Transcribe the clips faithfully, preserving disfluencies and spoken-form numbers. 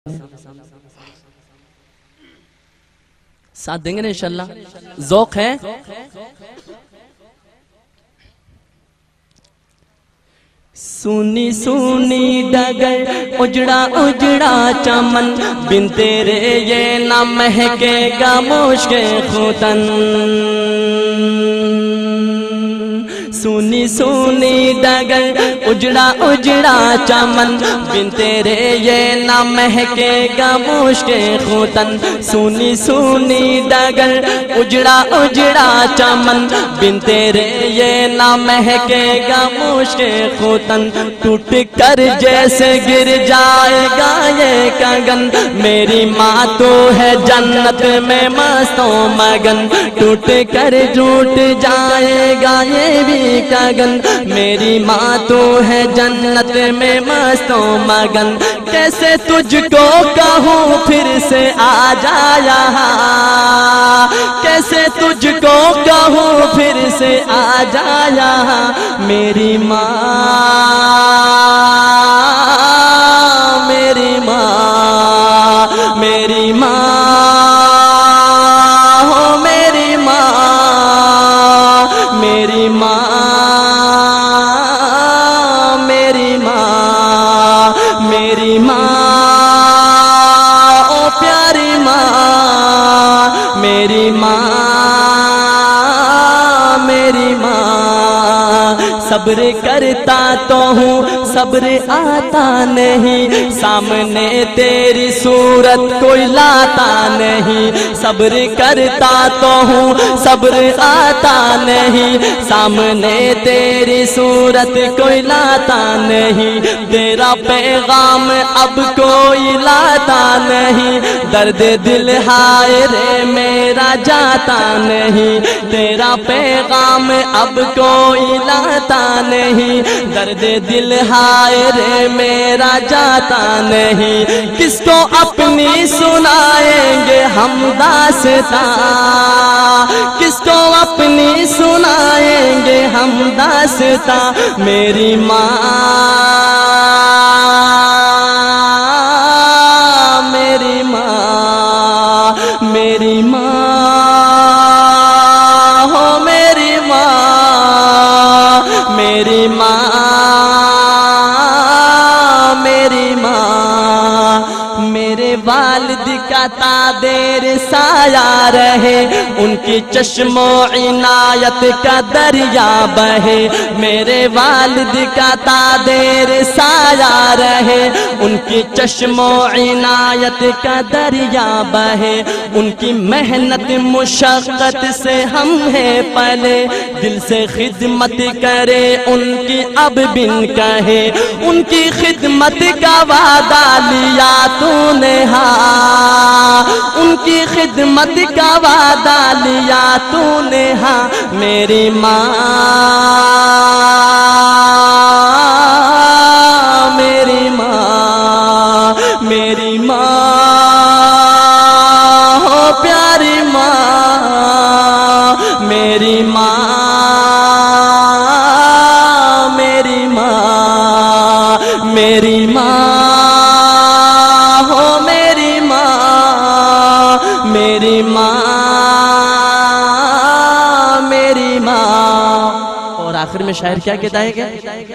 ساتھ دیں گے نا انشاءاللہ؟ ذوق ہے؟ سونی سونی ڈگر اجڑا اجڑا چمن بن تیرے یہ نہ مہکے گا مشک ختن سونی سونی ڈگر اجڑا اجڑا چمن بن تیرے یہ نہ مہکے گا مشک ختن سونی سونی ڈگر اجڑا اجڑا چمن بن تیرے یہ نہ مہکے گا مشک ختن ٹوٹ کر جیسے گر جائے گا یہ کگن میری ماں تو ہے جنت میں مست و مگن ٹوٹ کر ٹوٹ جائے گا یہ بھی کگن میری ماں تو ہے جنت میں مست و مگن کیسے تجھ کو کہوں پھر سے آ جا یہاں کیسے تجھ کو کہوں پھر سے آ جا یہاں میری ماں میری ماں میری ماں ہو میری ماں میری ماں میری ماں میری ماں او پیاری ماں میری ماں میری ماں صبر کرتا تو ہوں صبر آتا نہیں سامنے تیری صورت کوئی لاتا نہیں صبر کرتا تو ہوں صبر آتا نہیں سامنے تیری صورت کوئی لاتا نہیں تیرا پیغام اب کوئی لاتا نہیں درد دل ہائے رے میرا جاتا نہیں تیرا پیغام اب کوئی لاتا نہیں درد دل ہائے رے میرا جاتا نہیں کس کو اپنی سنائیں گے ہم داستاں کس کو اپنی سنائیں گے ہم داستاں میری ماں میری ماں میری ماں ہو میری ماں میری ماں میری ماں میرے والد کا تادیر سایہ رہے ان کی چشم و عنایت کا دریا بہے میرے والد کا تادیر سایہ رہے ان کی چشم و عنایت کا دریا بہے ان کی محنت مشقت سے ہم ہیں پلے دل سے خدمت کرے ان کی اب بن کہے ان کی خدمت کا وعدہ لیا تو نے ہاں ان کی خدمت کا وعدہ لیا تو نے ہاں میری ماں میری ماں میری ماں ہو پیاری ماں میری ماں میری ماں میری ماں ہو میری ماں میری ماں میری ماں اور آخر میں شاعر کیا کہتا ہے کہ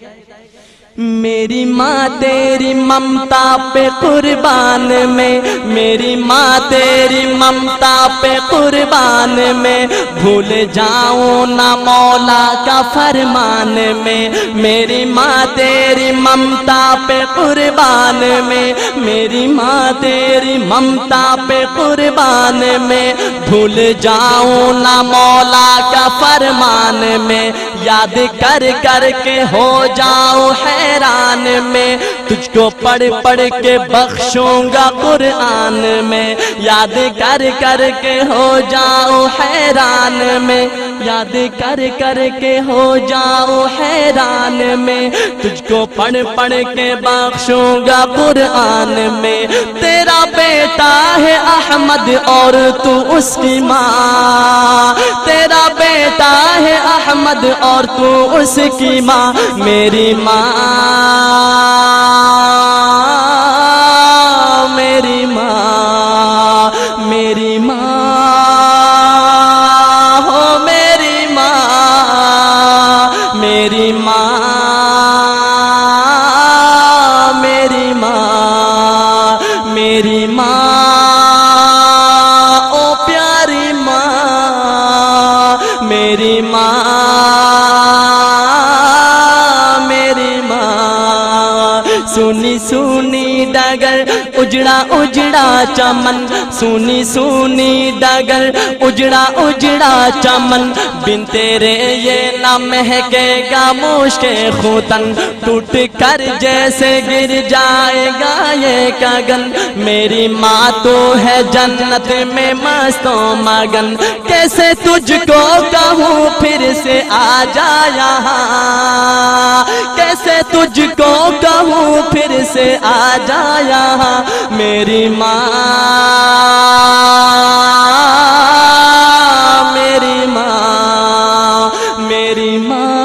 میری ماں تیری ممتا پہ قربان میں میری ماں تیری ممتا پہ قربان میں بھول جاؤں نہ مولا کا فرمان میں میری ماں تیری ممتا پہ قربان میں میری ماں تیری ممتا پہ قربان میں بھول جاؤں نہ مولا کا فرمان میں یاد کر کر کے ہو جاؤں حیران میں تجھ کو پڑھ پڑھ کے بخشوں گا قرآن میں یاد کر کر کے ہو جاؤں حیران میں یاد کر کر کے ہو جاؤں حیران میں تجھ کو پڑھ پڑھ کے بخشوں گا قرآن میں تیرا بیٹا ہے احمد اور تو اس کی ماں تیرا بیٹا ہے احمد اور تو اس کی ماں میری ماں میری ماں او پیاری ماں میری ماں میری ماں سونی سونی ڈگر اجڑا اجڑا چمن سونی سونی ڈگر اجڑا اجڑا چمن بن تیرے یہ نہ مہکے گا مشک خوتن ٹوٹ کر جیسے گر جائے گا یہ گگن میری ماں تو ہے جنت میں مست و مگن کیسے تجھ کو کہوں پھر سے آ جا یہاں کیسے تجھ کو کہوں پھر سے آ جا یہاں میری ماں میری ماں میری ماں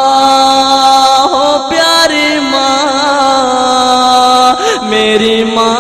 ہو پیاری ماں میری ماں